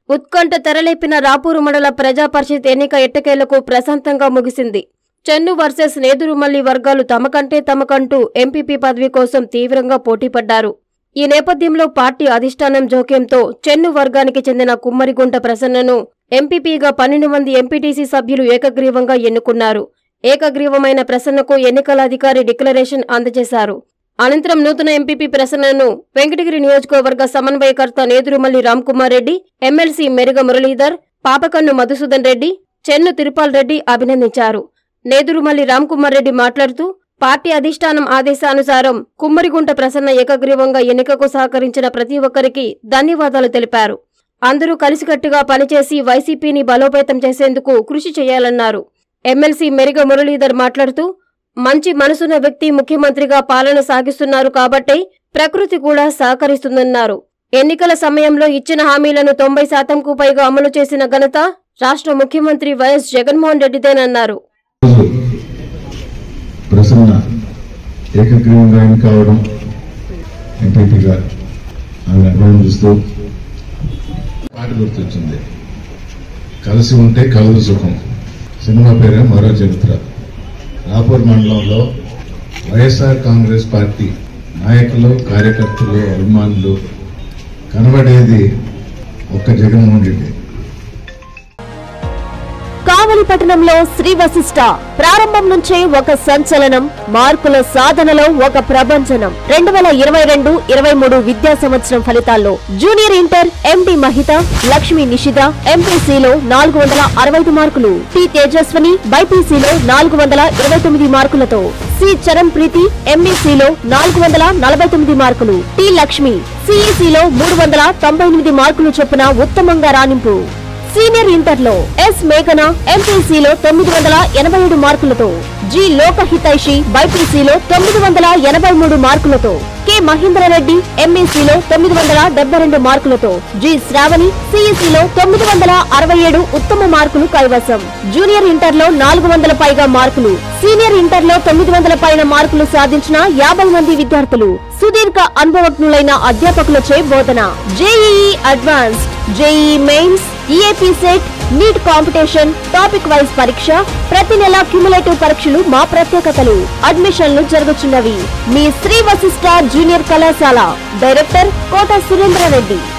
ఉత్కంఠ తెరలేపిన రాపూరు మండల ప్రజా పరిషత్ ఎన్నిక ఎట్టకేలకు ప్రశాంతంగా ముగిసింది. చెన్ను వర్సెస్ నేదురుమల్లి వర్గాలు తమకంటూ ఎంపీపీ పదవి కోసం తీవ్రంగా పోటీపడ్డారు. ఈ నేపథ్యంలో పార్టీ అధిష్టానం జోక్యంతో చెన్ను వర్గానికి చెందిన కుమ్మరిగుంట ప్రసన్నను ఎంపీపీగా 12 మంది ఎంపీటీసీ సభ్యులు ఏకగ్రీవంగా ఎన్నుకున్నారు. ఏకగ్రీవమైన ప్రసన్నకు ఎన్నికల అధికారి డిక్లరేషన్ అందజేశారు. అనంతరం నూతన ఎంపీపీ ప్రసన్నను వెంకటగిరి నియోజకవర్గ సమన్వయకర్త నేదురుమల్లి రామ్కుమార్ రెడ్డి, ఎమ్మెల్సీ మెరుగ మురళీధర్, పాపకన్ను మధుసూదన్ రెడ్డి, చెన్ను తిరుపాల్ రెడ్డి అభినందించారు. నేదురుమల్లి రామ్కుమార్ రెడ్డి మాట్లాడుతూ పార్టీ అధిష్టానం ఆదేశానుసారం కుమ్మరిగుంట ప్రసన్న ఏకగ్రీవంగా ఎన్నికకు సహకరించిన ప్రతి ఒక్కరికి ధన్యవాదాలు తెలిపారు. అందరూ కలిసికట్టుగా పనిచేసి వైసీపీని బలోపేతం చేసేందుకు కృషి చేయాలన్నారు. ఎమ్మెల్సీ మెరుగ మురళీధర్ మాట్లాడుతూ మంచి మనసున్న వ్యక్తి ముఖ్యమంత్రిగా పాలన సాగిస్తున్నారు కాబట్టే ప్రకృతి కూడా సహకరిస్తుందన్నారు. ఎన్నికల సమయంలో ఇచ్చిన హామీలను 90%కు పైగా అమలు చేసిన ఘనత రాష్ట్ర ముఖ్యమంత్రి వైఎస్ జగన్మోహన్ రెడ్డిదేనన్నారు. ప్రసన్న ఏకగ్రీవంగా ఎన్నికవడం ఎంపీపీగా ఆమె అభినందిస్తూ పాట గుర్తొచ్చింది. కలిసి ఉంటే కలదు సుఖం. సినిమా పేరే మరో చరిత్ర. రాపూర్ మండలంలో వైఎస్ఆర్ కాంగ్రెస్ పార్టీ నాయకులు, కార్యకర్తలు, అభిమానులు కనబడేది ఒక్క జగన్మోహన్ రెడ్డి. కావలి పట్టణంలో శ్రీ వశిష్ట ప్రారంభం నుంచే ఒక సంచలనం, మార్కుల సాధనలో ఒక ప్రభంజనం. 2022-23 విద్యా సంవత్సరం ఫలితాల్లో junior inter MD Mahita, Lakshmi Nishita ఎంపీసీలో 465 మార్కులు, టి తేజస్వని బైపీసీలో 429 మార్కులతో, సి చరణ్ ప్రీతి ఎంఈసీలో 449 మార్కులు, టి లక్ష్మి సిఈసీలో 398 మార్కులు చొప్పున ఉత్తమంగా రాణింపు. సీనియర్ ఇంటర్లో ఎస్ మేఘన ఎంపీసీలో 987 మార్కులతో, జి లోకహితైషి బైపీసీలో 983 మార్కులతో, కె మహేంద్రరెడ్డి ఎంఈసీలో 972 మార్కులతో, జి శ్రావణి సిఈసీలో 967 ఉత్తమ మార్కులు కైవసం. జూనియర్ ఇంటర్లో 400 పైగా మార్కులు, సీనియర్ ఇంటర్లో 900 పైన మార్కులు సాధించిన 50 మంది విద్యార్థులు. సుదీర్ఘ అనుభవజ్ఞులైన అధ్యాపకులచే బోధన. JEE advanced, JEE mains, EAP CET, NEET competition, topic wise పరీక్ష, ప్రతి నెల క్యుములేటివ్ పరీక్షలు మా ప్రత్యేకతలు. అడ్మిషన్లు జరుగుతున్నవి. మీ శ్రీ వశిష్ట జూనియర్ కళాశాల. డైరెక్టర్ కోట సురేంద్ర రెడ్డి.